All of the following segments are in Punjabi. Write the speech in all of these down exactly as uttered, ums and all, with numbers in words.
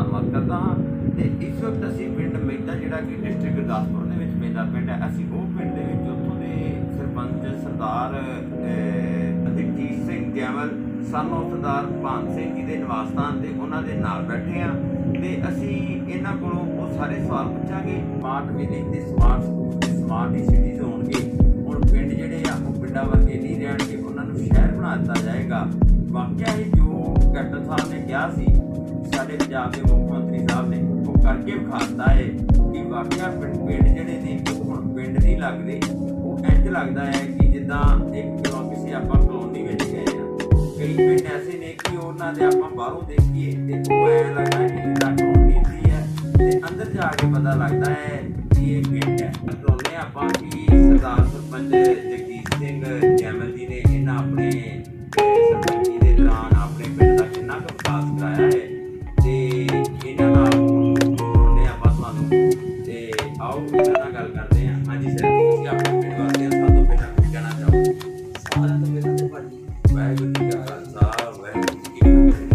ਧੰਨਵਾਦ ਕਰਦਾ ਹਾਂ। ਤੇ ਇਸ ਵਕਤ ਅਸੀਂ ਪਿੰਡ ਮਹਿਤਾ ਜਿਹੜਾ ਕਿ ਡਿਸਟ੍ਰਿਕਟ ਗੁਰਦਾਸਪੁਰ ਦੇ ਵਿੱਚ ਪੈਂਦਾ ਪਿੰਡ ਹੈ, ਅਸੀਂ ਉਹ ਪਿੰਡ ਦੇ ਵਿੱਚ ਉੱਥੋਂ ਦੇ ਸਰਪੰਚ ਸਰਦਾਰ ਜਗਜੀਤ ਸਿੰਘ ਜੈਮਲ ਸਾਨੂੰ ਸਰਦਾਰ ਭਾਨ ਸਿੰਘ ਜੀ ਦੇ ਨਿਵਾਸ ਸਥਾਨ ਤੇ ਉਹਨਾਂ ਦੇ ਨਾਲ ਬੈਠੇ ਹਾਂ ਤੇ ਅਸੀਂ ਇਹਨਾਂ ਕੋਲੋਂ ਉਹ ਸਾਰੇ ਸਵਾਲ ਪੁੱਛਾਂਗੇ। ਸਮਾਰਟ ਵਿਲੇਜ ਤੇ ਸਮਾਰਟ ਸਕੂਲ ਤੇ ਸਮਾਰਟ ਸਿਟੀਜ਼ ਹੋਣਗੇ। ਹੁਣ ਪਿੰਡ ਜਿਹੜੇ ਆ ਉਹ ਪਿੰਡਾਂ ਵਰਗੇ ਨਹੀਂ ਰਹਿਣਗੇ, ਉਹਨਾਂ ਨੂੰ ਸ਼ਹਿਰ ਬਣਾ ਦਿੱਤਾ ਜਾਏਗਾ। ਵਾਕਿਆ ਹੀ ਜੋ ਕੈਪਟਨ ਸਾਹਿਬ ਨੇ ਕਿਹਾ ਸੀ ਸਾਡੇ ਪੰਜਾਬ ਦੇ ਮੁੱਖ ਮੰਤਰੀ ਸਾਹਿਬ ਨੇ ਉਹ ਕਰਕੇ ਵਿਖਾਤਾ ਹੈ ਕਿ ਵਾਕਿਆ ਪਿੰਡ ਪਿੰਡ ਜਿਹੜੇ ਨੇ ਉਹ ਹੁਣ ਪਿੰਡ ਨਹੀਂ ਲੱਗਦੇ, ਉਹ ਇੰਝ ਲੱਗਦਾ ਹੈ ਕਿ ਜਿੱਦਾਂ ਇੱਕ ਜਿਵੇਂ ਕਿਸੇ ਆਪਾਂ ਕਲੋਨੀ ਵਿੱਚ ਗਏ ਆ। ਕਈ ਪਿੰਡ ਐਸੇ ਨੇ ਕਿ ਉਹਨਾਂ ਦੇ ਆਪਾਂ ਬਾਹਰੋਂ ਦੇਖੀਏ ਤੇ ਉਹ ਐਂ ਲੱਗਦਾ ਕਿ ਜਿੱਦਾਂ ਕਲੋਨੀ ਹੁੰਦੀ ਹੈ ਤੇ ਅੰਦਰ ਜਾ ਕੇ ਪਤਾ ਲੱਗਦਾ ਹੈ ਕਿ ਇਹ ਪਿੰਡ ਹੈ। ਚਾਹੁੰਦੇ ਆਪਾਂ ਕਿ ਸਰਦਾਰ ਸਰਪੰਚ ਜਗਜੀਤ ਸਿੰਘ ਜੈਮਲ ਜੀ ਨੇ ਇਹਨਾਂ ਆਪਣੇ ਸਰਪੰਚੀ ਦੇ ਦੌਰਾਨ ਆਪਣੇ ਪਿੰਡ ਦਾ ਕਿੰਨਾ ਕੁ ਵਿਕਾਸ ਕਰਾਇਆ ਹੈ ਤੇ ਇਹਨਾਂ ਨਾਲ ਚਾਹੁੰਦੇ ਆਪਾਂ ਤੁਹਾਨੂੰ ਤੇ ਆਓ ਇਹਨਾਂ ਨਾਲ ਗੱਲ ਕਰਦੇ ਹਾਂ। ਹਾਂਜੀ ਸਰ, ਤੁਸੀਂ ਆਪਣੇ ਪਿੰਡ ਵਾਸੀਆਂ ਸਭ ਤੋਂ ਪਹਿਲਾਂ ਕੁਝ ਕਹਿਣਾ ਚਾਹੋ? ਸਾਰਿਆਂ ਤੋਂ ਪਹਿਲਾਂ ਤੇ ਭਾਜੀ ਵਾਹਿਗੁਰੂ ਜੀ ਕਾ ਖਾਲਸਾ ਵਾਹਿਗੁਰੂ ਜੀ ਕੀ ਫਤਿਹ।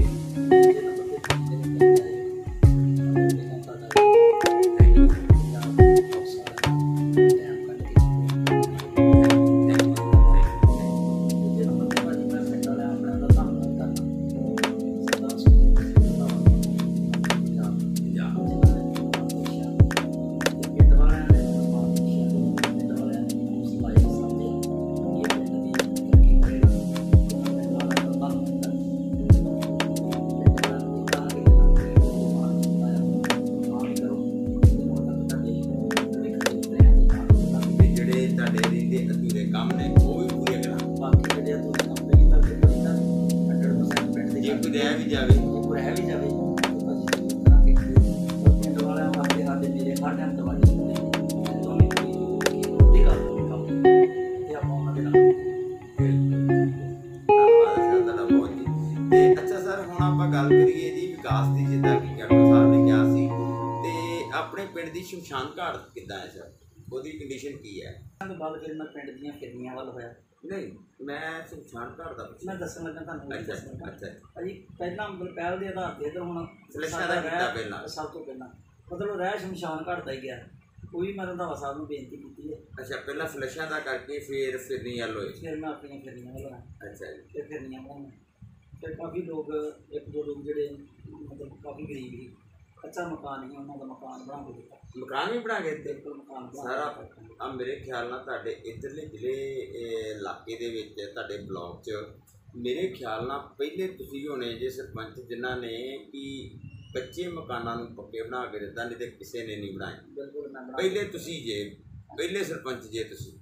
ਸ਼ਮਸ਼ਾਨ ਘਾਟ ਕਿੱਦਾਂ ਹੈ ਸਰ, ਉਹਦੀ ਕੰਡੀਸ਼ਨ ਕੀ ਹੈ? ਤੋਂ ਬਾਅਦ ਫਿਰ ਮੈਂ ਪਿੰਡ ਦੀਆਂ ਫਿਰਨੀਆਂ ਵੱਲ ਹੋਇਆ। ਨਹੀਂ, ਮੈਂ ਸ਼ਮਸ਼ਾਨ ਘਾਟ ਦਾ ਮੈਂ ਦੱਸਣ ਲੱਗਾ ਤੁਹਾਨੂੰ। ਅੱਛਾ ਅੱਛਾ ਭਾਜੀ ਪਹਿਲਾਂ ਪਹਿਲ ਦੇ ਆਧਾਰ ਤੇ ਇੱਧਰ ਹੁਣ ਫਲੈਸ਼ਾਂ ਦਾ ਕੀਤਾ ਪਹਿਲਾਂ, ਸਭ ਤੋਂ ਪਹਿਲਾਂ ਮਤਲਬ ਰਹਿ ਸ਼ਮਸ਼ਾਨ ਘਾਟ ਦਾ ਹੀ ਗਿਆ। ਉਹ ਵੀ ਮੈਂ ਰੰਧਾਵਾ ਸਾਹਿਬ ਨੂੰ ਬੇਨਤੀ ਕੀਤੀ ਹੈ। ਅੱਛਾ, ਪਹਿਲਾਂ ਫਲੈਸ਼ਾਂ ਦਾ ਕਰਕੇ ਫਿਰ ਫਿਰਨੀ ਵੱਲ ਹੋਏ। ਫਿਰ ਮੈਂ ਆਪਣੀਆਂ ਫਿਰਨੀਆਂ ਵੱਲ ਆਇਆ। ਅੱਛਾ ਜੀ। ਫਿਰ ਫਿਰਨੀਆਂ ਬਣਾਈਆਂ। ਫਿਰ ਕਾਫੀ ਲੋਕ ਇੱਕ ਦੋ ਲੋਕ ਜਿਹੜੇ ਮਤਲਬ ਕਾਫੀ ਗਰੀਬ ਸੀ, ਕੱਚਾ ਮਕਾਨ ਹੀ ਉਹਨਾਂ ਦਾ ਮਕਾਨ ਬਣਾ ਕੇ ਦਿੱਤਾ। ਮਕਾਨ ਵੀ ਬਣਾ ਕੇ ਦਿੱਤੇ? ਮਕਾਨ ਸਾਰਾ ਆ ਮੇਰੇ ਖਿਆਲ ਨਾਲ ਤੁਹਾਡੇ ਇੱਧਰਲੇ ਜ਼ਿਲ੍ਹੇ ਇਲਾਕੇ ਦੇ ਵਿੱਚ ਤੁਹਾਡੇ ਬਲਾਕ 'ਚ ਮੇਰੇ ਖਿਆਲ ਨਾਲ ਪਹਿਲੇ ਤੁਸੀਂ ਹੋਣੇ ਜੇ ਸਰਪੰਚ ਜਿਨ੍ਹਾਂ ਨੇ ਕਿ ਕੱਚੇ ਮਕਾਨਾਂ ਨੂੰ ਪੱਕੇ ਬਣਾ ਕੇ ਦਿੱਤਾ, ਨਹੀਂ ਤੇ ਕਿਸੇ ਨੇ ਨਹੀਂ ਬਣਾਏ। ਬਿਲਕੁਲ ਮੈਂ ਬਣਾ ਪਹਿਲੇ ਤੁਸੀਂ ਜੇ ਪਹਿਲੇ ਸਰਪੰਚ ਜੇ ਤੁਸੀਂ।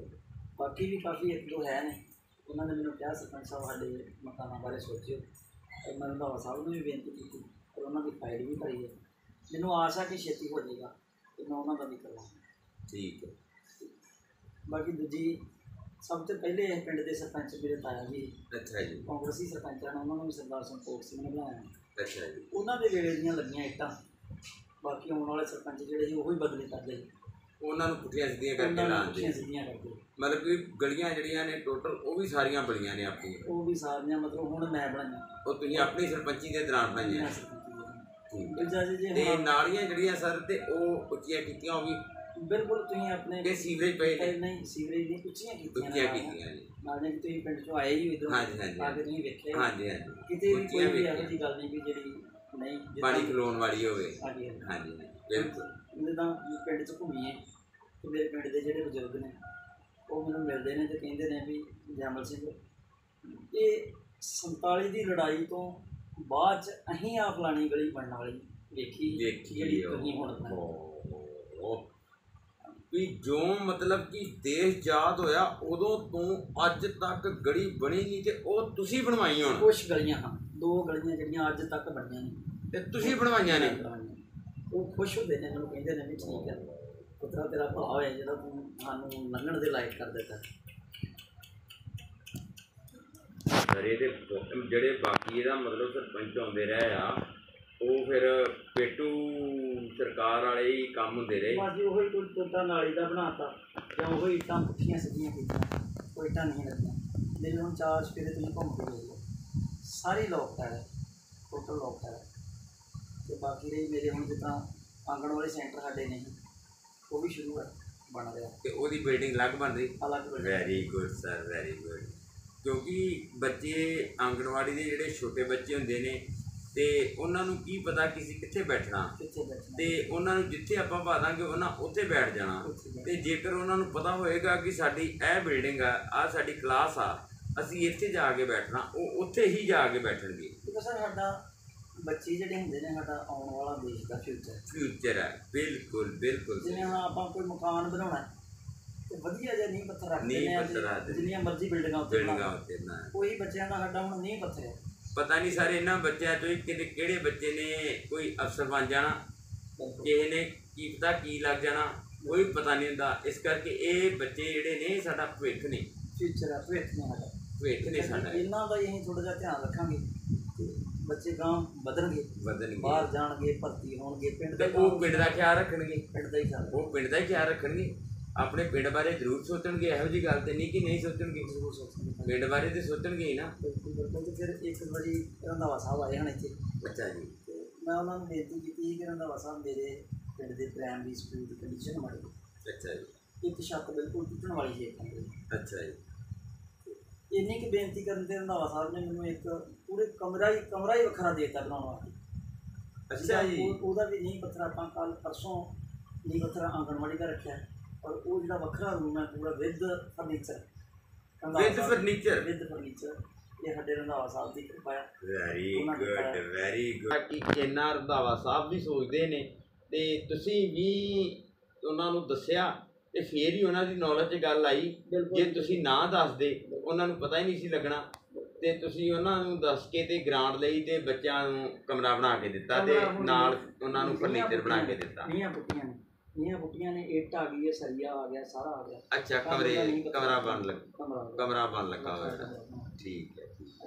ਬਾਕੀ ਵੀ ਕਾਫੀ ਇੱਕ ਦੋ ਹੈ ਨੇ, ਉਹਨਾਂ ਨੇ ਮੈਨੂੰ ਕਿਹਾ ਸਰਪੰਚ ਸਾਹਿਬ ਸਾਡੇ ਮਕਾਨਾਂ ਬਾਰੇ ਸੋਚਿਓ। ਮੈਂ ਰੰਧਾਵਾ ਸਾਹਿਬ ਨੂੰ ਵੀ ਬੇਨਤੀ ਕੀਤੀ ਪਰ ਉਹਨਾਂ ਦੀ ਫਾਈਲ ਵੀ ਭਰੀ ਹੈ। ਮੈਨੂੰ ਆਸ ਹੈ ਕਿ ਛੇਤੀ ਹੋ ਜਾਏਗਾ ਤੇ ਮੈਂ ਉਹਨਾਂ ਦਾ ਵੀ ਕਰਵਾਉਂਗਾ। ਠੀਕ ਹੈ। ਬਾਕੀ ਦੂਜੀ ਸਭ ਤੋਂ ਪਹਿਲੇ ਇਹ ਪਿੰਡ ਦੇ ਸਰਪੰਚ ਮੇਰੇ ਤਾਇਆ ਜੀ। ਅੱਛਾ ਜੀ। ਕਾਂਗਰਸੀ ਸਰਪੰਚ ਹਨ, ਉਹਨਾਂ ਨੂੰ ਵੀ ਸਰਦਾਰ ਸੰਤੋਖ ਸਿੰਘ ਨੇ ਬਣਾਇਆ। ਅੱਛਾ ਜੀ। ਉਹਨਾਂ ਦੇ ਵੇਲੇ ਦੀਆਂ ਲੱਗੀਆਂ ਇੱਟਾਂ। ਬਾਕੀ ਆਉਣ ਵਾਲੇ ਸਰਪੰਚ ਜਿਹੜੇ ਸੀ ਉਹ ਹੀ ਬਦਲੇ ਕਰਦੇ ਸੀ। ਉਹਨਾਂ ਨੂੰ ਪੁੱਠੀਆਂ ਸਿੱਧੀਆਂ ਕਰਕੇ ਲਾਉਂਦੇ ਸਿੱਧੀਆਂ ਕਰਦੇ ਮਤਲਬ ਕਿ ਗਲੀਆਂ ਜਿਹੜੀਆਂ ਨੇ ਟੋਟਲ ਉਹ ਵੀ ਸਾਰੀਆਂ ਬਣੀਆਂ ਨੇ ਆਪਣੀਆਂ? ਉਹ ਵੀ ਸਾਰੀਆਂ ਮਤਲਬ ਹੁਣ ਮੈਂ ਬਣਾਈਆਂ। ਉਹ ਤੁਸੀਂ ਆਪਣੀ ਸਰਪੰਚੀ ਦੇ ਦੌਰਾਨ ਬਣਾਈਆਂ? ਤੇ ਨਾਲੀਆਂ ਜਿਹੜੀਆਂ ਸਰ ਤੇ ਉਹ ਉੱਚੀਆਂ ਕੀਤੀਆਂ ਉਹ ਵੀ? ਬਿਲਕੁਲ। ਤੁਸੀਂ ਆਪਣੇ ਤੇ ਸੀਵਰੇਜ ਪਏ? ਨਹੀਂ, ਸੀਵਰੇਜ ਨਹੀਂ, ਉੱਚੀਆਂ ਕੀਤੀਆਂ। ਉੱਚੀਆਂ ਕੀਤੀਆਂ ਜੀ। ਨਾਲੇ ਤੁਸੀਂ ਪਿੰਡ ਚੋਂ ਆਏ ਹੀ ਇੱਧਰ ਹਾਂਜੀ ਹਾਂਜੀ ਆ ਕੇ ਤੁਸੀਂ ਵੇਖਿਆ? ਹਾਂਜੀ ਹਾਂਜੀ। ਕਿਤੇ ਵੀ ਕੋਈ ਵੀ ਇਹੋ ਜਿਹੀ ਗੱਲ ਨਹੀਂ ਵੀ ਜਿਹੜੀ ਨਹੀਂ ਪਾਣੀ ਖਲੋਣ ਵਾਲੀ ਹੋਵੇ। ਹਾਂਜੀ ਹਾਂਜੀ ਬਿਲਕੁਲ। ਜਿੱਦਾਂ ਪਿੰਡ 'ਚ ਘੁੰਮੀਏ ਤੇ ਮੇਰੇ ਪਿੰਡ ਦੇ ਜਿਹੜੇ ਬਜ਼ੁਰਗ ਨੇ ਉਹ ਮੈਨੂੰ ਮਿਲਦੇ ਨੇ ਤੇ ਕਹਿੰਦੇ ਨੇ ਵੀ ਜੈਮਲ ਸਿੰਘ ਇਹ ਸੰਤਾਲੀ ਦੀ ਲੜਾਈ ਤੋਂ ਬਾਅਦ 'ਚ ਅਸੀਂ ਆ ਫਲਾਣੀ ਗਲੀ ਬਣਨ ਵਾਲੀ ਵੇਖੀ ਜਿਹੜੀ ਤੁਸੀਂ ਹੁਣ ਵੀ ਜੋ ਮਤਲਬ ਕਿ ਦੇਸ਼ ਆਜ਼ਾਦ ਹੋਇਆ ਉਦੋਂ ਤੋਂ ਅੱਜ ਤੱਕ ਗਲੀ ਬਣੀ ਨਹੀਂ ਤੇ ਉਹ ਤੁਸੀਂ ਬਣਵਾਈ ਹੁਣ? ਕੁਛ ਗਲੀਆਂ ਹਾਂ, ਦੋ ਗਲੀਆਂ ਜਿਹੜੀਆਂ ਅੱਜ ਤੱਕ ਬਣੀਆਂ ਨੇ ਤੇ ਤੁਸੀਂ ਬਣਵਾਈਆਂ ਨੇ? ਉਹ ਖੁਸ਼ ਹੁੰਦੇ ਨੇ, ਮੈਨੂੰ ਕਹਿੰਦੇ ਨੇ ਵੀ ਠੀਕ ਹੈ ਪੁੱਤਰਾ ਤੇਰਾ ਭਲਾ ਹੋਇਆ ਜਿਹੜਾ ਤੂੰ ਸਾਨੂੰ ਲੰਘਣ ਦੇ ਲਾਇਕ ਕਰ ਦਿੱਤਾ। ਸਰ ਇਹਦੇ ਜਿਹੜੇ ਬਾਕੀ ਇਹਦਾ ਮਤਲਬ ਸਰਪੰਚ ਆਉਂਦੇ ਰਹੇ ਆ ਉਹ ਫਿਰ ਪੇਟੂ ਸਰਕਾਰ ਵਾਲੇ ਹੀ ਕੰਮ ਹੁੰਦੇ ਰਹੇ? ਬਸ ਜੀ ਉਹੀ ਕੋਈ ਟੁੱਟਾ ਨਾਲੀ ਦਾ ਬਣਾਤਾ ਜਾਂ ਉਹੀ ਇੱਟਾਂ ਪੁੱਠੀਆਂ ਸਿੱਧੀਆਂ ਕੀਤੀਆਂ, ਕੋਈ ਇੱਟਾਂ ਨਹੀਂ ਲੱਗੀਆਂ। ਮੇਰੇ ਹੁਣ ਚਾਰ ਸਪੇਰੇ ਤੁਸੀਂ ਘੁੰਮ ਕੇ ਦੇਖ ਲਓ, ਸਾਰੀ ਲੋਕ ਹੈ ਟੋਟਲ ਲੋਕ ਹੈ। ਤੇ ਬਾਕੀ ਰਹੀ ਮੇਰੇ ਹੁਣ ਜਿੱਦਾਂ ਆਂਗਣਵਾੜੀ ਸੈਂਟਰ ਸਾਡੇ ਨੇ ਉਹ ਵੀ ਸ਼ੁਰੂ ਹੈ ਬਣ ਰਿਹਾ ਤੇ ਉਹਦੀ ਬਿਲਡਿੰਗ ਅਲੱਗ ਬਣ ਰਹੀ। ਅਲੱਗ very good sir, very good. ਕਿਉਂਕਿ ਬੱਚੇ ਆਂਗਣਵਾੜੀ ਦੇ ਜਿਹੜੇ ਛੋਟੇ ਬੱਚੇ ਹੁੰਦੇ ਨੇ ਤੇ ਉਹਨਾਂ ਨੂੰ ਕੀ ਪਤਾ ਕਿਸੇ ਕਿੱਥੇ ਬੈਠਣਾ, ਕਿੱਥੇ ਬੈਠਣਾ, ਤੇ ਉਹਨਾਂ ਨੂੰ ਜਿੱਥੇ ਆਪਾਂ ਪਾ ਦਾਂਗੇ ਉਹਨਾਂ ਉੱਥੇ ਬੈਠ ਜਾਣਾ। ਤੇ ਜੇਕਰ ਉਹਨਾਂ ਨੂੰ ਪਤਾ ਹੋਏਗਾ ਕਿ ਸਾਡੀ ਇਹ ਬਿਲਡਿੰਗ ਆ, ਆਹ ਸਾਡੀ ਕਲਾਸ ਆ, ਅਸੀਂ ਇੱਥੇ ਜਾ ਕੇ ਬੈਠਣਾ, ਉਹ ਉੱਥੇ ਹੀ ਜਾ ਕੇ ਬੈਠਣਗੇ। ਕਿਉਂਕਿ ਸਰ ਸਾਡਾ ਬੱਚੇ ਜਿਹੜੇ ਹੁੰਦੇ ਨੇ ਸਾਡਾ ਆਉਣ ਵਾਲਾ ਦੇਸ਼ ਦਾ ਫਿਊਚਰ ਫਿਊਚਰ ਹੈ। ਬਿਲਕੁਲ ਬਿਲਕੁਲ। ਜਿਵੇਂ ਹਾਂ ਆਪਾਂ ਕੋਈ ਮਕਾਨ ਬਣਾਉਣਾ ਤੇ ਵਧੀਆ ਜਿਹਾ ਨੀਂਹ ਪੱਥਰ ਰੱਖਦੇ ਨੀਂਹ ਨੇ, ਪੱਥਰ ਰੱਖਦੇ ਜਿੰਨੀਆਂ ਮਰਜ਼ੀ ਬਿਲਡਿੰਗਾਂ ਉੱਤੇ ਬਿਲਡਿੰਗਾਂ ਉੱਤੇ ਨਾ ਕੋਈ ਬੱਚਿਆਂ ਦਾ ਸਾਡਾ ਹੁਣ ਨੀਂਹ ਪੱਥਰ ਹੈ। ਪਤਾ ਨਹੀਂ ਸਾਰੇ ਇਹਨਾਂ ਬੱਚਿਆਂ ਚੋਂ ਹੀ ਕਿਹੜੇ ਕਿਹੜੇ ਬੱਚੇ ਨੇ ਕੋਈ ਅਫਸਰ ਬਣ ਜਾਣਾ, ਕਿਸੇ ਨੇ ਕੀ ਪਤਾ ਕੀ ਲੱਗ ਜਾਣਾ, ਕੋਈ ਪਤਾ ਨਹੀਂ ਹੁੰਦਾ। ਇਸ ਕਰਕੇ ਇਹ ਬੱਚੇ ਜਿਹੜੇ ਨੇ ਸਾਡਾ ਭਵਿੱਖ ਨੇ, ਫਿਊਚਰ ਹੈ, ਭਵਿੱਖ ਨੇ ਸਾਡਾ, ਭਵਿੱਖ ਨੇ ਸਾਡਾ। ਇਹਨਾਂ ਦਾ ਹੀ ਅਸੀਂ ਥੋੜ੍ਹਾ ਜਿਹਾ ਧਿਆਨ ਰੱਖਾਂਗੇ ਤੇ ਬੱਚੇ ਗਾਂ ਵਧਣਗੇ, ਵਧਣਗੇ, ਬਾਹਰ ਜਾਣਗੇ, ਭਰਤੀ ਹੋਣਗੇ, ਪਿੰਡ ਤੇ ਉਹ ਪਿੰਡ ਦਾ ਖਿਆਲ ਰੱਖਣਗੇ, ਪਿੰਡ ਦਾ ਹੀ ਖਿਆਲ ਉਹ ਪਿੰਡ ਦਾ ਹੀ ਖਿਆਲ ਰੱਖਣਗੇ। ਆਪਣੇ ਪਿੰਡ ਬਾਰੇ ਜ਼ਰੂਰ ਸੋਚਣਗੇ, ਇਹੋ ਜਿਹੀ ਗੱਲ ਤੇ ਨਹੀਂ ਕਿ ਨਹੀਂ ਸੋਚਣਗੇ, ਜ਼ਰੂਰ ਸੋਚਣਗੇ, ਪਿੰਡ ਬਾਰੇ ਤੇ ਸੋਚਣਗੇ ਹੀ ਨਾ। ਬਿਲਕੁਲ ਬਿਲਕੁਲ। ਤੇ ਫਿਰ ਇੱਕ ਵਾਰੀ ਰੰਧਾਵਾ ਸਾਹਿਬ ਆਏ ਹਨ ਇੱਥੇ। ਅੱਛਾ ਜੀ। ਤੇ ਮੈਂ ਉਹਨਾਂ ਨੂੰ ਬੇਨਤੀ ਕੀਤੀ ਸੀ ਕਿ ਰੰਧਾਵਾ ਸਾਹਿਬ ਮੇਰੇ ਪਿੰਡ ਦੇ ਪ੍ਰਾਇਮਰੀ ਸਕੂਲ ਦੀ ਕੰਡੀਸ਼ਨ ਮਾੜੀ, ਅੱਛਾ ਜੀ, ਇੱਕ ਛੱਤ ਬਿਲਕੁਲ ਟੁੱਟਣ ਵਾਲੀ ਹੈ। ਅੱਛਾ ਜੀ। ਇੰਨੀ ਕੁ ਬੇਨਤੀ ਕਰਨ ਤੇ ਰੰਧਾਵਾ ਸਾਹਿਬ ਨੇ ਮੈਨੂੰ ਇੱਕ ਪੂਰੇ ਕਮਰਾ ਹੀ ਕਮਰਾ ਹੀ ਵੱਖਰਾ ਦੇ ਦਿੱਤਾ ਬਣਾਉਣ ਵਾਸਤੇ। ਅੱਛਾ ਜੀ। ਉਹਦਾ ਵੀ ਨੀਂਹ ਪੱਥਰ ਆਪਾਂ ਕੱਲ੍ਹ ਪਰਸੋਂ ਨੀਂਹ ਪੱਥਰ ਆਂਗਣਵਾੜੀ ਦਾ ਰੱਖਿਆ, ਔਰ ਉਹ ਜਿਹੜਾ ਵੱਖਰਾ ਰੂਮ ਹੈ ਪੂਰਾ with furniture, with furniture, with furniture. ਇਹ ਸਾਡੇ ਰੰਧਾਵਾ ਸਾਹਿਬ ਦੀ ਕਿਰਪਾ ਹੈ। Very good, very good. ਕਿ ਇੰਨਾ ਰੰਧਾਵਾ ਸਾਹਿਬ ਵੀ ਸੋਚਦੇ ਨੇ ਤੇ ਤੁਸੀਂ ਵੀ ਉਹਨਾਂ ਨੂੰ ਦੱਸਿਆ ਤੇ ਫੇਰ ਹੀ ਉਹਨਾਂ ਦੀ ਨੌਲੇਜ 'ਚ ਗੱਲ ਆਈ। ਜੇ ਤੁਸੀਂ ਨਾ ਦੱਸਦੇ ਉਹਨਾਂ ਨੂੰ ਪਤਾ ਹੀ ਨਹੀਂ ਸੀ ਲੱਗਣਾ, ਤੇ ਤੁਸੀਂ ਉਹਨਾਂ ਨੂੰ ਦੱਸ ਕੇ ਤੇ ਗ੍ਰਾਂਟ ਲਈ ਤੇ ਬੱਚਿਆਂ ਨੂੰ ਕਮਰਾ ਬਣਾ ਕੇ ਦਿੱਤਾ ਤੇ ਨਾਲ ਉਹਨਾਂ ਨੂੰ ਫਰਨੀਚਰ ਬਣਾ ਕੇ ਦਿੱਤਾ। ਨੀਹਾਂ ਪੁੱਟੀਆਂ ਨੇ, ਨੀਹਾਂ ਪੁੱਟੀਆਂ ਨੇ, ਇੱਟ ਆ ਗਈ ਹੈ, ਸਰੀਆ ਆ ਗਿਆ, ਸਾਰਾ ਆ ਗਿਆ। ਅੱਛਾ, ਕਮਰੇ ਕਮਰਾ ਬਣ ਲੱਗਾ, ਕਮਰਾ ਬਣ ਲੱਗਾ ਹੋਇਆ। ਠੀਕ ਹੈ।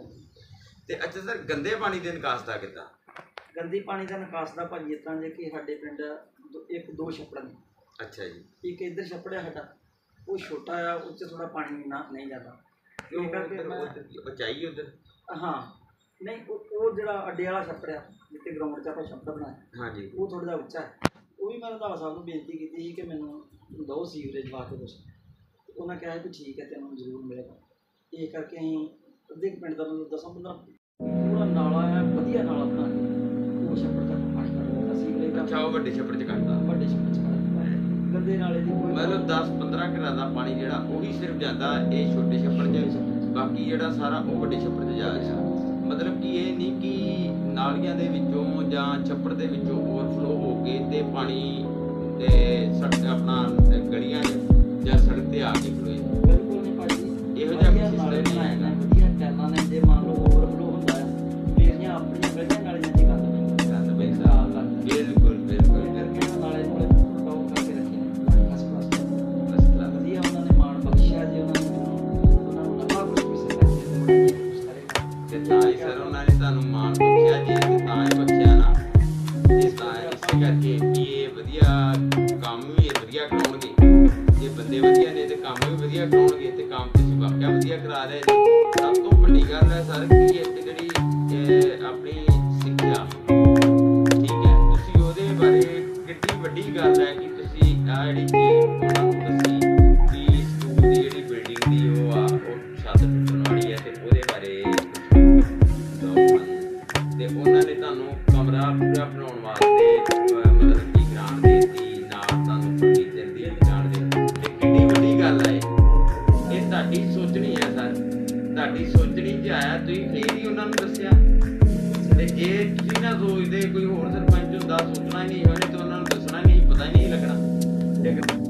ਤੇ ਅੱਛਾ ਸਰ, ਗੰਦੇ ਪਾਣੀ ਦੇ ਨਿਕਾਸ ਦਾ ਕਿੱਦਾਂ? ਗੰਦੇ ਪਾਣੀ ਦਾ ਨਿਕਾਸ ਦਾ ਭਾਜੀ ਇਸ ਤਰ੍ਹਾਂ ਜੇ ਕਿ ਸਾਡੇ ਪਿੰਡ ਇੱਕ ਦੋ ਛੱਪੜ ਨੇ। ਅੱਛਾ ਜੀ। ਇੱਕ ਇੱਧਰ ਛੱਪੜ ਹੈ ਸਾਡਾ, ਉਹ ਛੋਟਾ ਆ, ਉਹ 'ਚ ਥੋੜ੍ਹਾ ਪਾਣੀ ਨਾ ਨਹੀਂ ਜਾਂਦਾ। ਇਹ ਕਰਕੇ ਉਚਾਈ ਉੱਧਰ? ਹਾਂ, ਨਹੀਂ ਉਹ ਉਹ ਜਿਹੜਾ ਅੱਡੇ ਵਾਲਾ ਛੱਪੜ ਆ ਜਿੱਥੇ ਗਰਾਊਂਡ 'ਚ ਆਪਾਂ ਛੱਪੜ ਬਣਾਇਆ, ਹਾਂਜੀ, ਉਹ ਥੋੜ੍ਹਾ ਜਿਹਾ ਉੱਚਾ ਹੈ। ਉਹ ਵੀ ਮੈਂ ਰੰਧਾਵਾ ਸਾਹਿਬ ਨੂੰ ਬੇਨਤੀ ਕੀਤੀ ਸੀ ਕਿ ਮੈਨੂੰ ਦੋ ਸੀਵਰੇਜ ਵਾਸਤੇ ਕੁਛ, ਉਹਨਾਂ ਕਿਹਾ ਕਿ ਠੀਕ ਹੈ ਤੈਨੂੰ ਜ਼ਰੂਰ ਮਿਲੇਗਾ। ਇਹ ਕਰਕੇ ਅਸੀਂ ਅੱਧੇ ਪਿੰਡ ਦਾ ਮਤਲਬ ਦਸਾਂ ਪੰਦਰਾਂ ਪੂਰਾ ਨਾਲਾ ਹੈ, ਵਧੀਆ ਨਾਲਾ ਬਣਾ ਕੇ ਉਹ ਛੱਪੜ ਤੱਕ ਪਾਣੀ ਕੱਢਦਾ ਸੀਵਰੇਜ ਦਾ। ਅੱਛਾ, ਉਹ ਵੱਡੇ ਛੱਪੜ 'ਚ ਕੱਢਦਾ? ਵੱਡੇ ਛੱਪੜ 'ਚ ਕੱਢਦਾ। ਗੰਦੇ ਨਾਲੇ ਦੀ ਕੋਈ ਮਤਲਬ ਦਸ ਪੰਦਰਾਂ ਘਰਾਂ ਦਾ ਪਾਣੀ ਜਿਹੜਾ ਉਹੀ ਸਿਰਫ ਜਾਂਦਾ ਇਹ ਛੋਟੇ ਛੱਪੜ 'ਚ, ਬਾਕੀ ਜਿਹੜਾ ਸਾਰਾ ਉਹ ਵੱਡੇ ਛੱਪੜ 'ਚ ਜਾ ਰਿਹਾ। ਮਤਲਬ ਕਿ ਇਹ ਨਹੀਂ ਕਿ ਨਾਲੀਆਂ ਦੇ ਵਿੱਚੋਂ ਜਾਂ ਛੱਪੜ ਦੇ ਵਿੱਚੋਂ ਓਵਰਫਲੋ ਹੋ ਕੇ ਤੇ ਪਾਣੀ ਤੇ ਸੜਕ ਆਪਣਾ ਗਲੀਆਂ 'ਚ ਜਾਂ ਸੜਕ 'ਤੇ ਆ ਕੇ ਖਲੋਏ। ਬਿਲਕੁਲ ਨਹੀਂ ਭਾਜੀ, ਇਹੋ ਜਿਹਾ ਸਿਸਟਮ ਨਹੀਂ ਹੈਗਾ। ਵਧੀਆ ਟੈਲਾਂ ਨੇ, ਜੇ ਮੰਨ ਲਓ ਓਵਰਫਲੋ ਹੁੰਦਾ ਹੈ ਮੇਰੀਆਂ ਆਪਣੀਆਂ ਗਲੀਆਂ ਨਾਲੀਆਂ 'ਚ ਗੰਦ ਪੈਂਦਾ ਗੰਦ ਪੈਂਦਾ। ਬਿਲਕੁਲ ਬਿਲਕੁਲ। ਕਰਕੇ ਨਾਲੇ ਨਾਲੇ ਟੌਪ ਕਰਕੇ ਰੱਖੇ ਨੇ ਫਸਟ ਕਲਾਸ, ਵਧੀਆ ਉਹਨਾਂ ਨੇ ਮਾਣ ਬਖਸ਼ਿਆ ਜੀ ਉਹਨਾਂ ਨੂੰ, ਉਹਨਾਂ ਨੂੰ ਨਵਾਂ ਕੁਛ ਵੀ ਸਰਕਾਰ ਦੇ ਕੁਛ ਕਰੇਗਾ। ਤੇ ਤਾਂ ਹੀ ਸਰ ਉਹਨਾਂ ਨੇ ਤੁਹਾਨੂੰ ਮਾਣ ਬਖਸ਼ਿਆ ਜੀ, ਤੇ ਤਾਂ ਹੀ ਬਖਸ਼ਿਆ ਨਾ, ਇਸ ਤਾਂ ਇਸੇ ਕਰਕੇ ਕਿ ਇਹ ਵਧੀਆ ਕੰਮ ਵੀ ਇਹ ਵਧੀਆ ਕਰਾਉਣਗੇ। ਜੇ ਬੰਦੇ ਵਧੀਆ ਨੇ ਤੇ ਕੰਮ ਵੀ ਵਧੀਆ ਕਰਾਉਣਗੇ, ਤੇ ਕੰਮ ਤੁਸੀਂ ਵਾਕਿਆ ਵਧੀਆ ਕਰਾ ਰਹੇ ਨੇ। ਸਭ ਤੋਂ ਵੱਡੀ ਗੱਲ ਹੈ ਸਰ ਕਿ ਇੱਕ ਜਿਹੜੀ ਆਪਣੀ ਸਿੱਖਿਆ, ਠੀਕ ਹੈ, ਤੁਸੀਂ ਉਹਦੇ ਬਾਰੇ ਕਿੰਨੀ ਵੱਡੀ ਗੱਲ ਹੈ ਕਿ ਤੁਸੀਂ ਆਹ ਜਿਹੜੀ ਚੀਜ਼ ਉਹਨਾਂ ਨੂੰ ਦੱਸੀ ਕਿ ਸਕੂਲ ਦੀ ਜਿਹੜੀ ਬਿਲਡਿੰਗ ਦੀ ਉਹ ਆ ਉਹ ਛੱਤ ਟੁੱਟਣ ਵਾਲੀ ਹੈ ਤੇ ਉਹਦੇ ਬਾਰੇ ਤੇ ਉਹਨਾਂ ਨੇ ਤੁਹਾਨੂੰ ਕਮਰਾ ਪੂਰਾ ਬਣਾਉਣ ਵਾਸਤੇ ਮਤਲਬ ਕਿ ਗ੍ਰਾਂਟ ਦੇ ਦਿੱਤੀ, ਨਾਲ ਤੁਹਾਨੂੰ ਫਰਨੀਚਰ ਦੀ ਗ੍ਰਾਂਟ ਦੇ ਦਿੱਤੀ। ਤੇ ਕਿੰਨੀ ਵੱਡੀ ਗੱਲ ਹੈ ਇਹ, ਤੁਹਾਡੀ ਸੋਚਣੀ ਹੈ ਸਰ, ਤੁਹਾਡੀ ਸੋਚਣੀ 'ਚ ਆਇਆ, ਤੁਸੀਂ ਫੇਰ ਹੀ ਉਹਨਾਂ ਨੂੰ ਦੱਸਿਆ। ਤੇ ਜੇ ਤੁਸੀਂ ਨਾ ਸੋਚਦੇ, ਕੋਈ ਹੋਰ ਸਰਪੰਚ ਹੁੰਦਾ ਸੋਚਣਾ ਹੀ ਨਹੀਂ ਉਹਨੇ ਤੇ ਉਹਨਾਂ ਨੂੰ ਦੱਸਣਾ ਨਹੀਂ, ਪਤਾ ਹੀ ਨਹੀਂ ਲੱਗਣਾ। ਠੀਕ ਹੈ।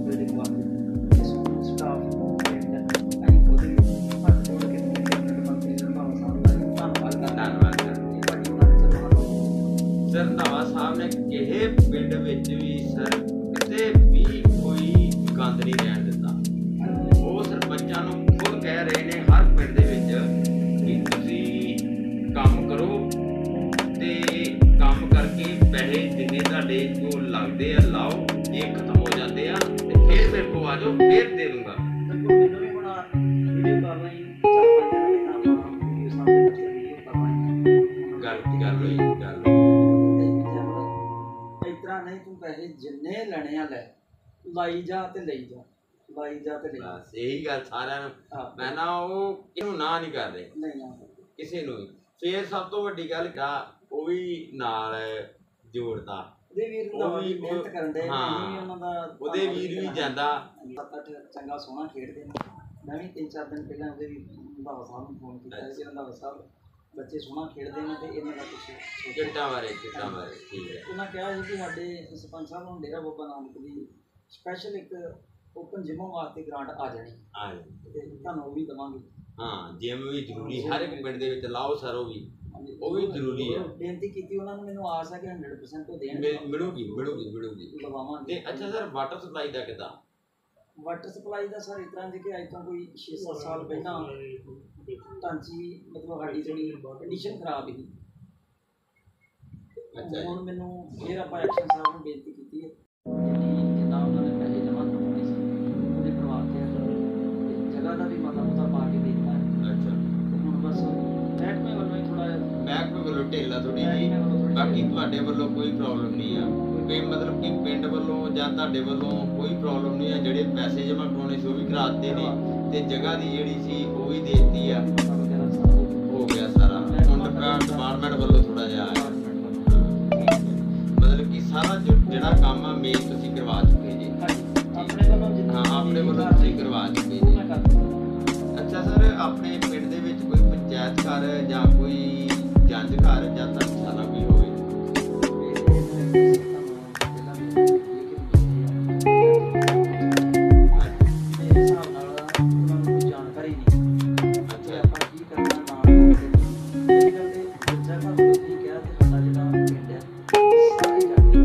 ਸਰ ਰੰਧਾਵਾ ਸਾਹਿਬ ਨੇ ਕਿਸੇ ਪਿੰਡ ਵਿੱਚ ਵੀ ਸਰ ਕਿਤੇ ਵੀ ਕੋਈ ਗੰਦ ਨਹੀਂ ਰਹਿਣ ਦਿੱਤਾ। ਉਹ ਸਰਪੰਚਾਂ ਨੂੰ ਖੁਦ ਕਹਿ ਰਹੇ ਨੇ ਹਰ ਪਿੰਡ ਦੇ ਵਿੱਚ ਕਿ ਤੁਸੀਂ ਕੰਮ ਕਰੋ ਤੇ ਕੰਮ ਕਰਕੇ ਪੈਸੇ ਜਿੰਨੇ ਤੁਹਾਡੇ ਜੋ ਲੱਗਦੇ ਆ ਲਾਓ, ਇਹ ਖਤਮ ਹੋ ਜਾਂਦੇ ਆ ਤੇ ਫਿਰ ਮੇਰੇ ਕੋਲ ਆ ਜਾਓ, ਫਿਰ ਦੇ ਦੂੰਗਾ। ਮੈਨੂੰ ਵੀ ਬਣਾ ਵੀਡੀਓ ਕਰ ਲਈ, ਚਾਰ ਪੰਜ ਦਿਨ ਪਹਿਲਾਂ ਆਪਾਂ ਵੀਡੀਓ ਸਾਹਮਣੇ ਬੱਚੇ ਵੀਡੀਓ ਕਰ ਲਈ, ਗੱਲ ਗੱਲ ਹੋਈ ਗੱਲ ਜਿੰਨੇ ਲੈਣੇ ਆ ਲੈ, ਲਾਈ ਜਾ ਤੇ ਲਈ ਜਾ, ਲਾਈ ਜਾ ਤੇ ਲਈ ਜਾ। ਬਸ ਇਹੀ ਗੱਲ ਸਾਰਿਆਂ ਨੂੰ, ਹਾਂ। ਮੈਂ ਨਾ ਉਹ ਕਿਹਨੂੰ ਨਾ ਨਹੀਂ ਕਰਦੇ ਨਹੀਂ ਨਾ ਕਿਸੇ ਨੂੰ ਵੀ। ਫਿਰ ਸਭ ਤੋਂ ਵੱਡੀ ਗੱਲ ਆ ਉਹ ਵੀ ਨਾਲ ਜੋੜਦਾ, ਉਹਦੇ ਵੀਰ ਨੂੰ ਉਹ ਵੀ ਮਿਹਨਤ ਕਰਨ ਦੇ ਹਾਂ ਉਹਨਾਂ ਦਾ ਉਹਦੇ ਵੀਰ ਵੀ ਜਾਂਦਾ। ਸੱਤ ਅੱਠ ਚੰਗਾ ਸੋਹਣਾ ਖੇਡਦੇ ਨੇ। ਮੈਂ ਵੀ ਤਿੰਨ ਚਾਰ ਦਿਨ ਪਹਿਲਾਂ ਉਹਦੇ ਵੀ ਰੰਧਾਵਾ ਸਾਹਿਬ ਨੂੰ ਫੋਨ ਕੀਤਾ ਸੀ, ਰੰਧਾਵਾ ਸਾਹਿਬ ਬੱਚੇ ਸੋਹਣਾ ਖੇਡਦੇ ਨੇ ਤੇ ਇਹਨਾਂ ਦਾ ਕੁਛ ਕਿੱਟਾਂ ਬਾਰੇ ਕਿੱਟਾਂ ਬਾਰੇ ਠੀਕ ਹੈ। ਉਹਨਾਂ ਕਿਹਾ ਸੀ ਕਿ ਸਾਡੇ ਸਰਪੰਚ ਸਾਹਿਬ ਨੂੰ ਡੇਰਾ ਬਾਬਾ ਨਾਨਕ ਦੀ ਸਪੈਸ਼ਲ ਇੱਕ ਓਪਨ ਜਿਮ ਵਾਸਤੇ ਗ੍ਰਾਂਟ ਆ ਜਾਣੀ ਆ ਤੇ ਤੁਹਾਨੂੰ ਉਹ ਵੀ ਦੇਵਾਂਗੇ। ਹਾਂ ਜਿਮ ਵੀ ਜ਼ਰੂਰੀ, ਹਰ ਇੱਕ ਪਿੰਡ ਦੇ ਵਿੱਚ ਲਾਓ ਸਰ, ਉਹ ਵੀ ਉਹ ਵੀ ਜ਼ਰੂਰੀ ਹੈ। ਬੇਨਤੀ ਕੀਤੀ ਉਹਨਾਂ ਨੂੰ, ਮੈਨੂੰ ਆਸ ਹੈ ਕਿ ਹੰਡਰਡ ਪਰਸੈਂਟ ਉਹ ਦੇਣ, ਮਿਲੂਗੀ ਮਿਲੂਗੀ ਮਿਲੂਗੀ ਲਵਾਵਾਂਗੇ। ਤੇ ਅੱਛਾ ਸਰ ਵਾਟਰ ਸਪਲਾਈ ਦਾ ਕਿੱਦਾਂ? ਵਾਟਰ ਸਪਲਾਈ ਦਾ ਸਰ ਇਸ ਤਰ੍ਹਾਂ ਜੀ ਕਿ ਅੱਜ ਤੋਂ ਕੋਈ ਛੇ ਸੱਤ ਸਾਲ ਪਹਿਲਾਂ ਟਾਂਚੀ ਮਤਲਬ ਸਾਡੀ ਜਿਹੜੀ ਕੰਡੀਸ਼ਨ ਖਰਾਬ ਸੀ। ਅੱਛਾ ਹੁਣ ਮੈਨੂੰ ਫਿਰ ਆਪਾਂ ਐਕਸ਼ਨ ਸਾਹਿਬ ਨੂੰ ਬੇਨਤੀ ਕੀਤੀ ਹੈ ਜਿਹੜੀ ਜਿੰਨਾ ਉਹਨਾਂ ਨੇ ਪੈਸੇ ਜਮ੍ਹਾਂ ਕਰਵਾਉਣੇ ਸੀ ਉਹਦੇ ਕਰਵਾ ਕੇ ਤੇ ਜਗ੍ਹਾ ਦਾ ਵੀ ਮਤਾ ਮੁਤਾ ਪਾ ਕੇ ਦੇ ਦਿੱਤਾ ਹੈ। ਅੱਛਾ ਤੇ ਹੁਣ ਬਸ ਮਹਿਕਮੇ ਵੱਲੋਂ ਹੀ ਥੋੜਾ ਮਹਿਕਮੇ ਵੱਲੋਂ ਢਿੱਲਾ ਥੋੜੀ ਜੀ, ਬਾਕੀ ਤੁਹਾਡੇ ਵੱਲੋਂ ਕੋਈ ਪ੍ਰੋਬਲਮ ਨਹੀਂ ਆ ਕੋਈ, ਮਤਲਬ ਕਿ ਪਿੰਡ ਵੱਲੋਂ ਜਾਂ ਤੁਹਾਡੇ ਵੱਲੋਂ ਕੋਈ ਪ੍ਰੋਬਲਮ ਨਹੀਂ ਆ। ਜਿਹੜੇ ਪੈਸੇ ਜਮ੍ਹਾਂ ਕਰਾਉਣੇ ਸੀ ਉਹ ਵੀ ਕਰਾ ਦਿੱਤੇ ਨੇ ਤੇ ਜਗ੍ਹਾ ਦੀ ਜਿਹੜੀ ਸੀ ਉਹ ਵੀ ਦੇ ਦਿੱਤੀ ਆ, ਹੋ ਗਿਆ ਸਾਰਾ। ਹੁਣ ਡਿਪਾਰਟਮੈਂਟ ਵੱਲੋਂ ਥੋੜਾ ਜਿਹਾ ਆਇਆ, ਮਤਲਬ ਕਿ ਸਾਰਾ ਜਿਹੜਾ ਕੰਮ ਆ ਮੇਨ ਤੁਸੀਂ ਕਰਵਾ ਚੁੱਕੇ ਜੀ। ਆਪਣੇ ਵੱਲੋਂ ਹਾਂ ਆਪਣੇ ਵੱਲੋਂ ਤੁਸੀਂ ਕਰਵਾ ਚੁੱਕੇ ਜੀ। ਅੱਛਾ ਸਰ ਆਪਣੇ ਪਿੰਡ ਦੇ ਵਿੱਚ ਕੋਈ ਪੰਚਾਇਤ ਘਰ ਜਾਂ ਕੋਈ ਜੰਜ ਘਰ ਜਾਂ ਧਰਮਸ਼ਾਲਾ ਕੋਈ ਹੋਵੇ? ਮੇਰੇ ਹਿਸਾਬ ਨਾਲ ਉਹਨਾਂ ਨੂੰ ਕੋਈ ਜਾਣਕਾਰੀ ਨਹੀਂ। ਅੱਛਾ ਆਪਾਂ ਕੀ ਕਰਨਾ ਨਾਲ ਇਹ ਗੱਲ ਦੇ ਜਗ੍ਹਾ ਤੋਂ ਤੁਸੀਂ ਕਿਹਾ ਕਿ ਸਾਡਾ ਜਿਹੜਾ ਪਿੰਡ ਹੈ ਸਾਰੇ ਜਾਣਦੇ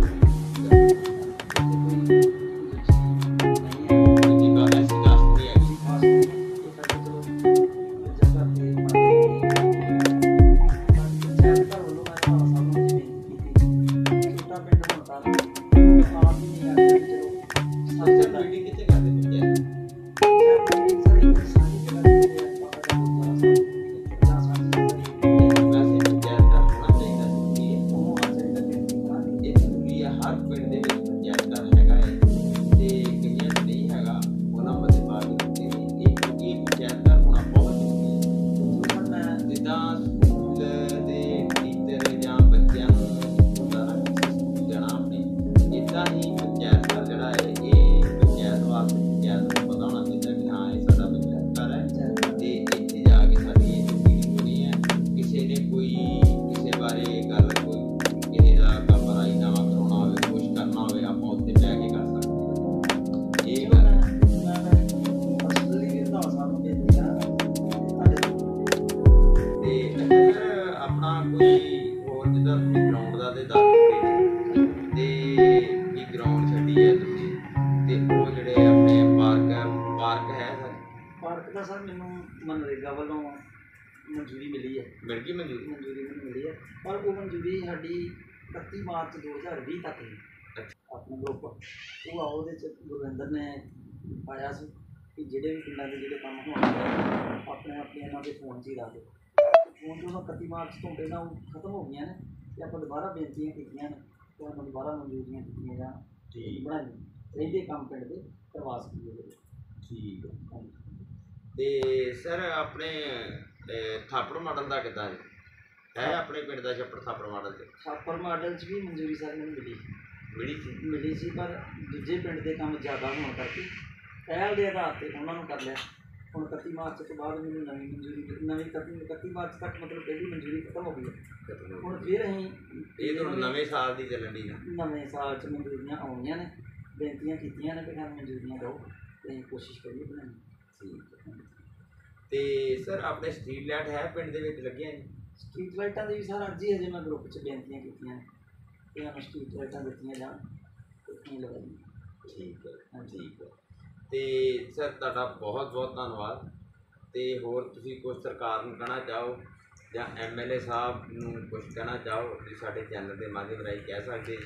ਪਾਰਕ ਦਾ ਸਰ ਮੈਨੂੰ ਮਨਰੇਗਾ ਵੱਲੋਂ ਮਨਜ਼ੂਰੀ ਮਿਲੀ ਹੈ। ਮਿਲ ਗਈ ਮਨਜ਼ੂਰੀ? ਮਨਜ਼ੂਰੀ ਮੈਨੂੰ ਮਿਲੀ ਹੈ ਪਰ ਉਹ ਮਨਜ਼ੂਰੀ ਸਾਡੀ ਇਕੱਤੀ ਮਾਰਚ ਦੋ ਹਜ਼ਾਰ ਵੀਹ ਤੱਕ ਹੈ। ਆਪਣਾ ਗਰੁੱਪ ਉਹ ਆ ਉਹਦੇ 'ਚ ਗੁਰਵਿੰਦਰ ਨੇ ਪਾਇਆ ਸੀ ਕਿ ਜਿਹੜੇ ਵੀ ਪਿੰਡਾਂ ਦੇ ਜਿਹੜੇ ਕੰਮ ਹੋਣਗੇ ਆਪਣੇ ਆਪਣੇ ਇਹਨਾਂ ਦੇ ਫੋਨ 'ਚ ਹੀ ਰੱਖ ਦਿਓ। ਫੋਨ 'ਚ ਉਹਨਾਂ ਇਕੱਤੀ ਮਾਰਚ ਤੋਂ ਪਹਿਲਾਂ ਉਹ ਖਤਮ ਹੋ ਗਈਆਂ ਨੇ ਅਤੇ ਆਪਾਂ ਦੁਬਾਰਾ ਬੇਨਤੀਆਂ ਕੀਤੀਆਂ ਨੇ ਅਤੇ ਉਹਨਾਂ ਦੁਬਾਰਾ ਮਨਜ਼ੂਰੀਆਂ ਦਿੱਤੀਆਂ ਜਾਣ ਬਣਾਈ ਰਹਿੰਦੇ ਕੰਮ ਪਿੰਡ ਦੇ ਕਰਵਾ ਸਕੀਏ। ਠੀਕ ਹੈ। ਤੇ ਸਰ ਆਪਣੇ ਥਾਪੜ ਮਾਡਲ ਦਾ ਕਿੱਦਾਂ ਜੀ ਹੈ? ਆਪਣੇ ਪਿੰਡ ਦਾ ਛੱਪੜ ਥਾਪੜ ਮਾਡਲ 'ਚ ਥਾਪੜ ਮਾਡਲ 'ਚ ਵੀ ਮਨਜ਼ੂਰੀ ਸਰ ਮੈਨੂੰ ਮਿਲੀ ਮਿਲੀ ਸੀ ਮਿਲੀ ਸੀ ਪਰ ਦੂਜੇ ਪਿੰਡ ਦੇ ਕੰਮ ਜ਼ਿਆਦਾ ਹੋਣ ਕਰਕੇ ਪਹਿਲ ਦੇ ਆਧਾਰ 'ਤੇ ਉਹਨਾਂ ਨੂੰ ਕਰ ਲਿਆ। ਹੁਣ ਇਕੱਤੀ ਮਾਰਚ ਤੋਂ ਬਾਅਦ ਮੈਨੂੰ ਨਵੀਂ ਮਨਜ਼ੂਰੀ ਨਵੀਂ ਇਕੱਤੀ ਇਕੱਤੀ ਮਾਰਚ ਤੱਕ ਮਤਲਬ ਪਹਿਲੀ ਮਨਜ਼ੂਰੀ ਖਤਮ ਹੋ ਗਈ ਹੈ। ਹੁਣ ਫਿਰ ਅਸੀਂ ਇਹ ਤਾਂ ਨਵੇਂ ਸਾਲ ਦੀ ਚੱਲਣ ਦੀ ਨਵੇਂ ਸਾਲ 'ਚ ਮਨਜ਼ੂਰੀਆਂ ਆਉਣੀਆਂ ਨੇ, ਬੇਨਤੀਆਂ ਕੀਤੀਆਂ ਨੇ ਕਿ ਸਾਨੂੰ ਮਨਜ਼ੂਰੀਆਂ ਦਿਓ ਤੇ ਅਸੀਂ ਕੋਸ਼ਿਸ਼ ਕਰੀਏ ਬਣਾਉਣ। ਠੀਕ ਹੈ। ਤੇ ਸਰ ਆਪਣੇ ਸਟਰੀਟ ਲਾਈਟ ਹੈ ਪਿੰਡ ਦੇ ਵਿੱਚ ਲੱਗੀਆਂ ਜੀ? ਸਟਰੀਟ ਲਾਈਟਾਂ ਦੀ ਵੀ ਸਰ ਅੱਜ ਹੀ ਹਜੇ ਮੈਂ ਗਰੁੱਪ 'ਚ ਬੇਨਤੀਆਂ ਕੀਤੀਆਂ ਕਿ ਸਾਨੂੰ ਸਟਰੀਟ ਲਾਈਟਾਂ ਦਿੱਤੀਆਂ ਜਾਣ ਤੇ ਨਹੀਂ ਲਗਾਈਆਂ। ਠੀਕ ਹੈ ਠੀਕ ਹੈ। ਤੇ ਸਰ ਤੁਹਾਡਾ ਬਹੁਤ ਬਹੁਤ ਧੰਨਵਾਦ। ਤੇ ਹੋਰ ਤੁਸੀਂ ਕੁਝ ਸਰਕਾਰ ਨੂੰ ਕਹਿਣਾ ਚਾਹੋ ਜਾਂ ਐਮ ਐਲ ਏ ਸਾਹਿਬ ਨੂੰ ਕੁਝ ਕਹਿਣਾ ਚਾਹੋ ਤੁਸੀਂ ਸਾਡੇ ਚੈਨਲ ਦੇ ਮਾਧਿਅਮ ਰਾਹੀਂ ਕਹਿ ਸਕਦੇ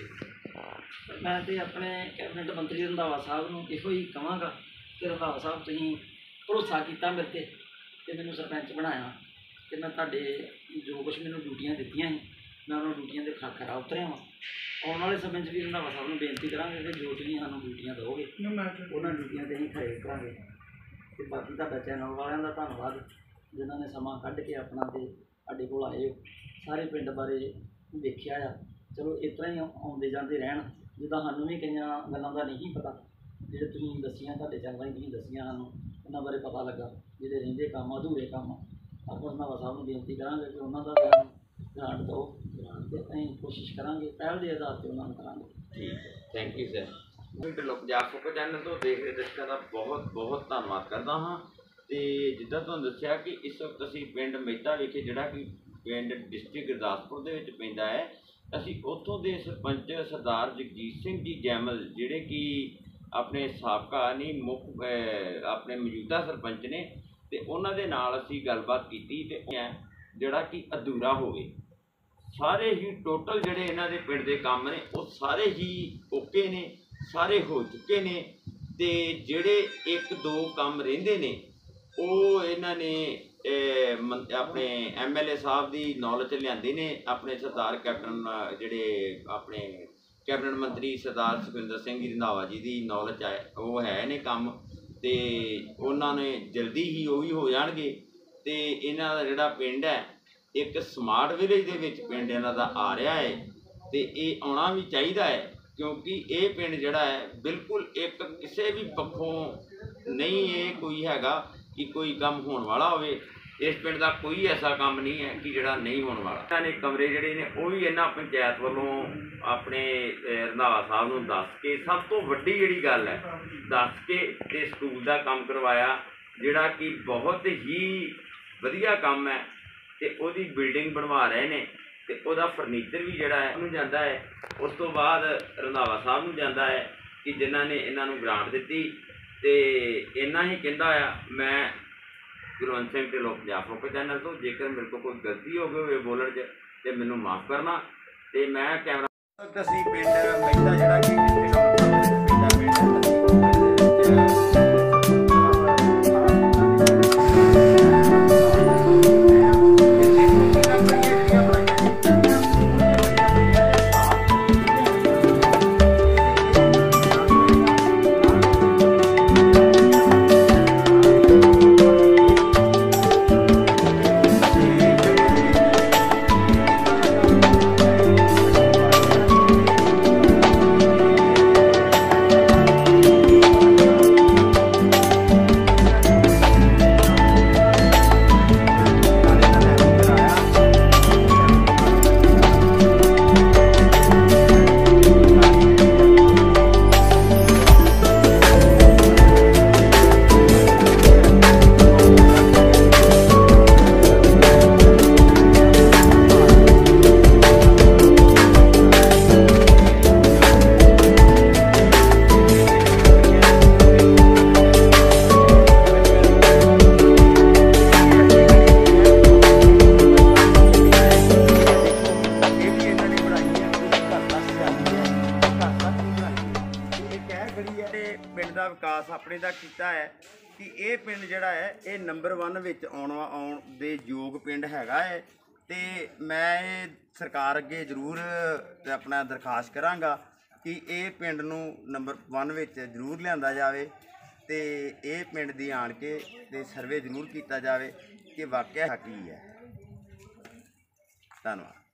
ਜੀ? ਮੈਂ ਤੇ ਆਪਣੇ ਕੈਬਨਿਟ ਮੰਤਰੀ ਰੰਧਾਵਾ ਸਾਹਿਬ ਨੂੰ ਇਹੋ ਹੀ ਕਹਾਂਗਾ ਕਿ ਰੰਧਾਵਾ ਸਾਹਿਬ ਤੁਸੀਂ ਭਰੋਸਾ ਕੀਤਾ ਮੇਰੇ 'ਤੇ ਅਤੇ ਮੈਨੂੰ ਸਰਪੰਚ ਬਣਾਇਆ ਅਤੇ ਮੈਂ ਤੁਹਾਡੇ ਜੋ ਕੁਛ ਮੈਨੂੰ ਡਿਊਟੀਆਂ ਦਿੱਤੀਆਂ ਸੀ ਮੈਂ ਉਹਨਾਂ ਡਿਊਟੀਆਂ ਦੇ ਖਰਾ ਖਰਾ ਉਤਰਿਆ ਵਾਂ ਆਉਣ ਵਾਲੇ ਸਮੇਂ 'ਚ ਵੀ ਰੰਧਾਵਾ ਸਾਹਿਬ ਨੂੰ ਬੇਨਤੀ ਕਰਾਂਗੇ ਕਿ ਜੋ ਤੁਸੀਂ ਸਾਨੂੰ ਡਿਊਟੀਆਂ ਦਿਓਗੇ ਉਹਨਾਂ ਡਿਊਟੀਆਂ 'ਤੇ ਅਸੀਂ ਖੜੇ ਕਰਾਂਗੇ। ਅਤੇ ਬਾਕੀ ਤੁਹਾਡਾ ਚੈਨਲ ਵਾਲਿਆਂ ਦਾ ਧੰਨਵਾਦ ਜਿਨ੍ਹਾਂ ਨੇ ਸਮਾਂ ਕੱਢ ਕੇ ਆਪਣਾ ਤੇ ਸਾਡੇ ਕੋਲ ਆਏ ਹੋ, ਸਾਰੇ ਪਿੰਡ ਬਾਰੇ ਦੇਖਿਆ ਆ। ਚਲੋ ਇਸ ਤਰ੍ਹਾਂ ਹੀ ਆਉਂਦੇ ਜਾਂਦੇ ਰਹਿਣ, ਜਿੱਦਾਂ ਸਾਨੂੰ ਵੀ ਕਈਆਂ ਗੱਲਾਂ ਦਾ ਨਹੀਂ ਪਤਾ, ਜਿਹੜੇ ਤੁਸੀਂ ਦੱਸੀਆਂ ਤੁਹਾਡੇ ਚੈਨਲਾਂ ਹੀ ਤੁਸੀਂ ਦੱਸੀਆਂ ਸਾਨੂੰ ਉਹਨਾਂ ਬਾਰੇ ਪਤਾ ਲੱਗਾ। ਜਿਹੜੇ ਰਹਿੰਦੇ ਕੰਮ ਅਧੂਰੇ ਕੰਮ ਆਪਾਂ ਰੰਧਾਵਾ ਸਾਹਿਬ ਨੂੰ ਬੇਨਤੀ ਕਰਾਂਗੇ ਕਿ ਉਹਨਾਂ ਦਾ ਗ੍ਰਾਂਟ ਦਿਓ, ਗ੍ਰਾਂਟ ਤੇ ਅਸੀਂ ਕੋਸ਼ਿਸ਼ ਕਰਾਂਗੇ ਪਹਿਲ ਦੇ ਆਧਾਰ 'ਤੇ ਉਹਨਾਂ ਨੂੰ ਕਰਾਂਗੇ। ਠੀਕ ਹੈ, thank you sir. Dhillon Punjab focus channel ਤੋਂ ਦੇਖ ਰਹੇ ਦਰਸ਼ਕਾਂ ਦਾ ਬਹੁਤ ਬਹੁਤ ਧੰਨਵਾਦ ਕਰਦਾ ਹਾਂ। ਅਤੇ ਜਿੱਦਾਂ ਤੁਹਾਨੂੰ ਦੱਸਿਆ ਕਿ ਇਸ ਵਕਤ ਅਸੀਂ ਪਿੰਡ ਮਹਿਤਾ ਵਿਖੇ, ਜਿਹੜਾ ਕਿ ਪਿੰਡ ਡਿਸਟ੍ਰਿਕਟ ਗੁਰਦਾਸਪੁਰ ਦੇ ਵਿੱਚ ਪੈਂਦਾ ਹੈ, ਅਸੀਂ ਉੱਥੋਂ ਦੇ ਸਰਪੰਚ ਸਰਦਾਰ ਜਗਜੀਤ ਸਿੰਘ ਜੀ ਜੈਮਲ, ਜਿਹੜੇ ਕਿ ਆਪਣੇ ਸਾਬਕਾ ਨਹੀਂ ਮੁੱਖ ਆਪਣੇ ਮੌਜੂਦਾ ਸਰਪੰਚ ਨੇ, ਅਤੇ ਉਹਨਾਂ ਦੇ ਨਾਲ ਅਸੀਂ ਗੱਲਬਾਤ ਕੀਤੀ। ਅਤੇ ਜਿਹੜਾ ਕਿ ਅਧੂਰਾ ਹੋਵੇ, ਸਾਰੇ ਹੀ ਟੋਟਲ ਜਿਹੜੇ ਇਹਨਾਂ ਦੇ ਪਿੰਡ ਦੇ ਕੰਮ ਨੇ ਉਹ ਸਾਰੇ ਹੀ ਓਕੇ ਨੇ, ਸਾਰੇ ਹੋ ਚੁੱਕੇ ਨੇ। ਅਤੇ ਜਿਹੜੇ ਇੱਕ ਦੋ ਕੰਮ ਰਹਿੰਦੇ ਨੇ ਉਹ ਇਹਨਾਂ ਨੇ ਆਪਣੇ ਐਮ ਐਲ ਏ ਸਾਹਿਬ ਦੀ ਨੌਲੇਜ ਲਿਆਂਦੇ ਨੇ। ਆਪਣੇ ਸਰਦਾਰ ਕੈਪਟਨ ਜਿਹੜੇ ਆਪਣੇ ਕੈਬਨਿਟ ਮੰਤਰੀ ਸਰਦਾਰ ਸੁਖਵਿੰਦਰ ਸਿੰਘ ਜੀ ਰੰਧਾਵਾ ਜੀ ਦੀ ਨੌਲੇਜ ਹੈ, ਉਹ ਹੈ ਨੇ ਕੰਮ, ਅਤੇ ਉਹਨਾਂ ਨੇ ਜਲਦੀ ਹੀ ਉਹ ਵੀ ਹੋ ਜਾਣਗੇ। ਅਤੇ ਇਹਨਾਂ ਦਾ ਜਿਹੜਾ ਪਿੰਡ ਹੈ ਇੱਕ ਸਮਾਰਟ ਵਿਲੇਜ ਦੇ ਵਿੱਚ ਪਿੰਡ ਇਹਨਾਂ ਦਾ ਆ ਰਿਹਾ ਹੈ, ਅਤੇ ਇਹ ਆਉਣਾ ਵੀ ਚਾਹੀਦਾ ਹੈ, ਕਿਉਂਕਿ ਇਹ ਪਿੰਡ ਜਿਹੜਾ ਹੈ ਬਿਲਕੁਲ ਇੱਕ ਕਿਸੇ ਵੀ ਪੱਖੋਂ ਨਹੀਂ ਇਹ ਕੋਈ ਹੈਗਾ ਕਿ ਕੋਈ ਕੰਮ ਹੋਣ ਵਾਲਾ ਹੋਵੇ। ਇਸ ਪਿੰਡ ਦਾ ਕੋਈ ਐਸਾ ਕੰਮ ਨਹੀਂ ਹੈ ਕਿ ਜਿਹੜਾ ਨਹੀਂ ਹੋਣ ਵਾਲਾ। ਇਹਨਾਂ ਨੇ ਕਮਰੇ ਜਿਹੜੇ ਨੇ ਉਹ ਵੀ ਇਹਨਾਂ ਪੰਚਾਇਤ ਵੱਲੋਂ ਆਪਣੇ ਰੰਧਾਵਾ ਸਾਹਿਬ ਨੂੰ ਦੱਸ ਕੇ, ਸਭ ਤੋਂ ਵੱਡੀ ਜਿਹੜੀ ਗੱਲ ਹੈ ਦੱਸ ਕੇ, ਅਤੇ ਸਕੂਲ ਦਾ ਕੰਮ ਕਰਵਾਇਆ, ਜਿਹੜਾ ਕਿ ਬਹੁਤ ਹੀ ਵਧੀਆ ਕੰਮ ਹੈ। ਅਤੇ ਉਹਦੀ ਬਿਲਡਿੰਗ ਬਣਵਾ ਰਹੇ ਨੇ, ਅਤੇ ਉਹਦਾ ਫਰਨੀਚਰ ਵੀ ਜਿਹੜਾ ਹੈ ਉਹਨੂੰ ਜਾਂਦਾ ਹੈ। ਉਸ ਤੋਂ ਬਾਅਦ ਰੰਧਾਵਾ ਸਾਹਿਬ ਨੂੰ ਜਾਂਦਾ ਹੈ ਕਿ ਜਿਨ੍ਹਾਂ ਨੇ ਇਹਨਾਂ ਨੂੰ ਗ੍ਰਾਂਟ ਦਿੱਤੀ। ਅਤੇ ਇੰਨਾ ਹੀ ਕਹਿੰਦਾ ਆ। ਮੈਂ ਗੁਰਵੰਤ ਸਿੰਘ ਢਿੱਲੋਂ ਪੰਜਾਬ ਫੋਕਸ ਚੈਨਲ ਤੋਂ, ਜੇਕਰ ਮੇਰੇ ਕੋਲ ਕੋਈ ਗਲਤੀ ਹੋ ਗਈ ਹੋਵੇ ਬੋਲਣ 'ਚ ਅਤੇ ਮੈਨੂੰ ਮਾਫ਼ ਕਰਨਾ। ਅਤੇ ਮੈਂ ਕੈਮਰਾ ਅਸੀਂ ਪਿੰਡ ਮਹਿਤਾ ਜਿਹੜਾ ਕਿ ਪੈਂਦਾ ਪਿੰਡ ਪਿੰਡ ਦਾ ਵਿਕਾਸ ਆਪਣੇ ਦਾ ਕੀਤਾ ਹੈ ਕਿ ਇਹ ਪਿੰਡ ਜਿਹੜਾ ਹੈ ਇਹ ਨੰਬਰ ਵਨ ਵਿੱਚ ਆਉਣ ਆਉਣ ਦੇ ਯੋਗ ਪਿੰਡ ਹੈਗਾ ਹੈ। ਅਤੇ ਮੈਂ ਇਹ ਸਰਕਾਰ ਅੱਗੇ ਜ਼ਰੂਰ ਆਪਣਾ ਦਰਖਾਸਤ ਕਰਾਂਗਾ ਕਿ ਇਹ ਪਿੰਡ ਨੂੰ ਨੰਬਰ ਵਨ ਵਿੱਚ ਜ਼ਰੂਰ ਲਿਆਂਦਾ ਜਾਵੇ, ਅਤੇ ਇਹ ਪਿੰਡ ਦੀ ਆਣ ਕੇ ਅਤੇ ਸਰਵੇ ਜ਼ਰੂਰ ਕੀਤਾ ਜਾਵੇ ਕਿ ਵਾਕਿਆ ਕੀ ਹੈ। ਧੰਨਵਾਦ।